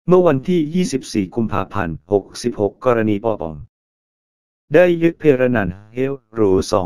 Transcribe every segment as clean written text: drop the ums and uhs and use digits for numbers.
เมื่อวันที่ 24 กุมภาพันธ์ 66 กรณีปปงได้ยึดเพรนันท์เฮลหรู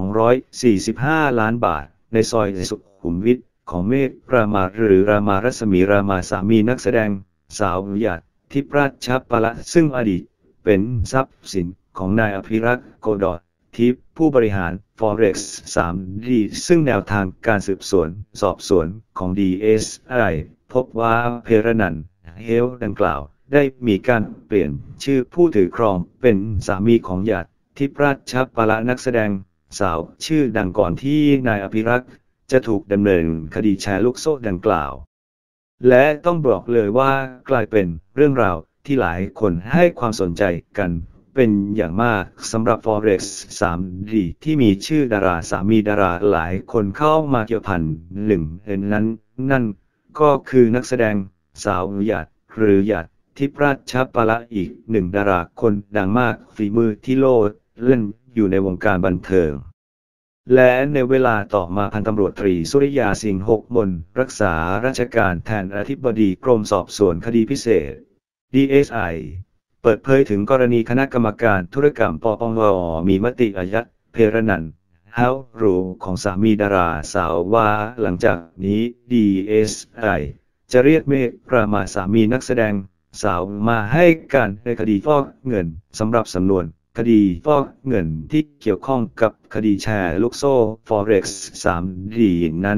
245 ล้านบาทในซอยสุขุมวิทของเมฆรามาหรือรามารัศมีรามาสามีนักแสดงสาวหยาดทิพย์ราชปละซึ่งอดีตเป็นทรัพย์สินของนายอภิรักษ์โกดอดทิพย์ผู้บริหาร Forex 3D ซึ่งแนวทางการสืบสวนสอบสวนของ DSI พบว่าเพรนันท์เฮลดังกล่าวได้มีการเปลี่ยนชื่อผู้ถือครองเป็นสามีของหยาดทิพย์ราชปละนักแสดงสาวชื่อดังก่อนที่นายอภิรักษ์จะถูกดำเนินคดีแชร์ลูกโซ่ดังกล่าวและต้องบอกเลยว่ากลายเป็นเรื่องราวที่หลายคนให้ความสนใจกันเป็นอย่างมากสำหรับ Forex 3D ที่มีชื่อดาราสามีดาราหลายคนเข้ามาเกี่ยวพันหนึ่งนั่นก็คือนักแสดงสาวหยาดหรือหยาดทิพย์ราชปละอีกหนึ่งดาราคนดังมากฝีมือที่โลดเล่นอยู่ในวงการบันเทิงและในเวลาต่อมาพันตำรวจตรีสุริยาสิงห์หกมนรักษาราชการแทนอธิบดีกรมสอบสวนคดีพิเศษ DSI เปิดเผยถึงกรณีคณะกรรมการธุรกรรมปปงมีมติอายัดเพรนันท์เฮาหรูของสามีดาราสาวว่าหลังจากนี้ DSI จะเรียกเมฆรามาสามีนักแสดงสาวมาให้การในคดีฟอกเงินสำหรับสำนวนคดีฟอกเงินที่เกี่ยวข้องกับคดีแชร์ลูกโซ่ Forex 3D นั้น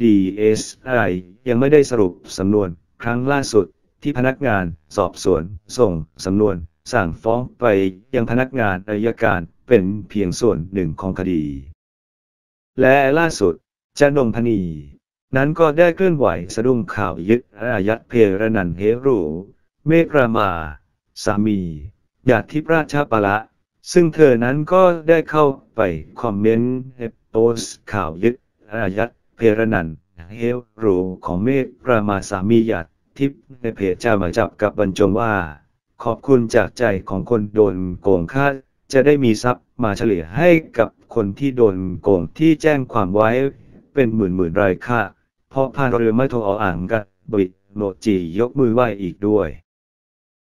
DSI ยังไม่ได้สรุปสำนวนครั้งล่าสุดที่พนักงานสอบสวนส่งสำนวนสั่งฟ้องไปยังพนักงานอัยการเป็นเพียงส่วนหนึ่งของคดีและล่าสุดจนงพนีนั้นก็ได้เคลื่อนไหวสะดุ้งข่าวยึดอายัดเพรนันท์เฮหรูเมฆรามาสามีหยาดทิพย์ราชปละซึ่งเธอนั้นก็ได้เข้าไปคอมเมนต์ในโพสต์ข่าวยึดอายัดเพรนันท์เฮหรูของเมฆรามาสามีหยาดทิพย์ในเพจจะมาจับกับบรรจงว่าขอบคุณจากใจของคนโดนโกงค่าจะได้มีทรัพย์มาเฉลี่ยให้กับคนที่โดนโกงที่แจ้งความไว้เป็นหมื่นรายค่าเพราะพานเรือไม่โทรอ่างกับบริโนจียกมือไหว้อีกด้วย